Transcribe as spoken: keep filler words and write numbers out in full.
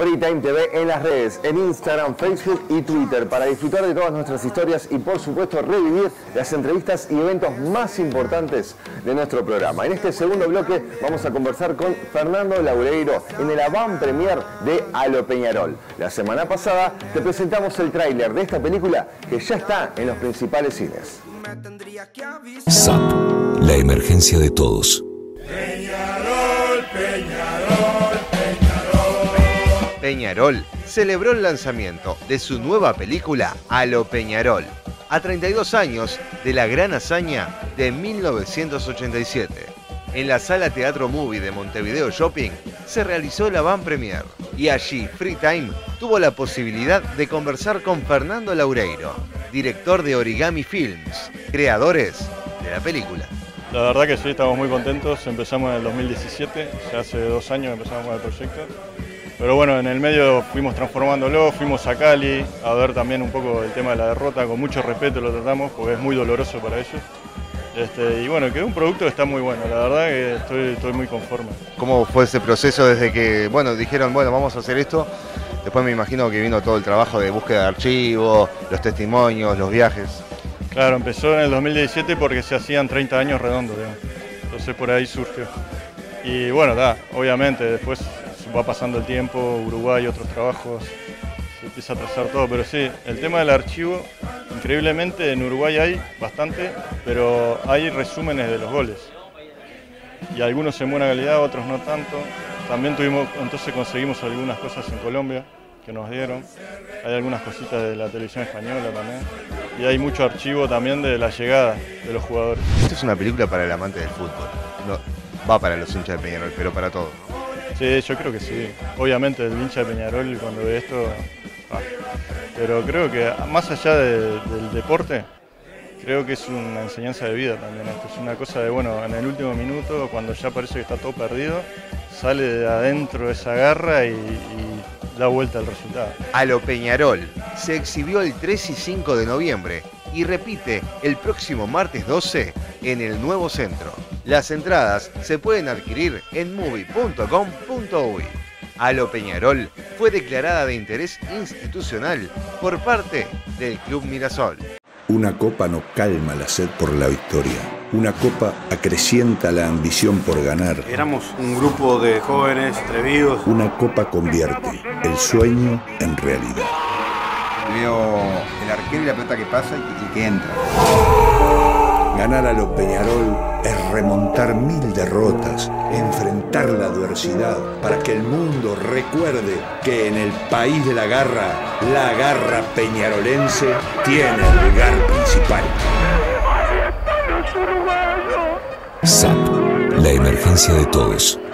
Freetime T V en las redes, en Instagram, Facebook y Twitter, para disfrutar de todas nuestras historias y por supuesto revivir las entrevistas y eventos más importantes de nuestro programa. En este segundo bloque vamos a conversar con Fernando Laureiro en el avant premier de A lo Peñarol. La semana pasada te presentamos el tráiler de esta película que ya está en los principales cines. S A P, la emergencia de todos. Peñarol, Peñarol, Peñarol. Peñarol celebró el lanzamiento de su nueva película A lo Peñarol, a treinta y dos años de la gran hazaña de mil novecientos ochenta y siete. En la Sala Teatro Movie de Montevideo Shopping se realizó la avant premier y allí Freetime tuvo la posibilidad de conversar con Fernando Laureiro, director de Origami Films, creadores de la película. La verdad que sí, estamos muy contentos. Empezamos en el dos mil diecisiete, ya hace dos años empezamos con el proyecto. Pero bueno, en el medio fuimos transformándolo, fuimos a Cali a ver también un poco el tema de la derrota, con mucho respeto lo tratamos porque es muy doloroso para ellos. Este, y bueno, quedó un producto que está muy bueno, la verdad que estoy, estoy muy conforme. ¿Cómo fue ese proceso desde que, bueno, dijeron, bueno, vamos a hacer esto? Después me imagino que vino todo el trabajo de búsqueda de archivos, los testimonios, los viajes. Claro, empezó en el dos mil diecisiete porque se hacían treinta años redondos, digamos. Entonces por ahí surgió. Y bueno, da, obviamente después va pasando el tiempo, Uruguay, otros trabajos, se empieza a trazar todo, pero sí, el tema del archivo, increíblemente en Uruguay hay bastante, pero hay resúmenes de los goles. Y algunos en buena calidad, otros no tanto. También tuvimos, entonces conseguimos algunas cosas en Colombia que nos dieron. Hay algunas cositas de la televisión española también. Y hay mucho archivo también de la llegada de los jugadores. Esta es una película para el amante del fútbol. No, va para los hinchas de Peñarol, pero para todos. Sí, yo creo que sí. Obviamente el hincha de Peñarol cuando ve esto... Ah. Pero creo que más allá de, del deporte, creo que es una enseñanza de vida también esto. Es una cosa de, bueno, en el último minuto, cuando ya parece que está todo perdido, sale de adentro esa garra y, y da vuelta al resultado. A lo Peñarol se exhibió el tres y cinco de noviembre y repite el próximo martes doce en el nuevo centro. Las entradas se pueden adquirir en movie punto com punto uy. A lo Peñarol fue declarada de interés institucional por parte del Club Mirasol. Una copa no calma la sed por la victoria. Una copa acrecienta la ambición por ganar. Éramos un grupo de jóvenes atrevidos. Una copa convierte el sueño en realidad. Veo el arquero y la pelota que pasa y que, y que entra. Ganar a lo Peñarol es remontar mil derrotas, enfrentar la adversidad para que el mundo recuerde que en el país de la garra, la garra peñarolense tiene el lugar principal. S A P, la emergencia de todos.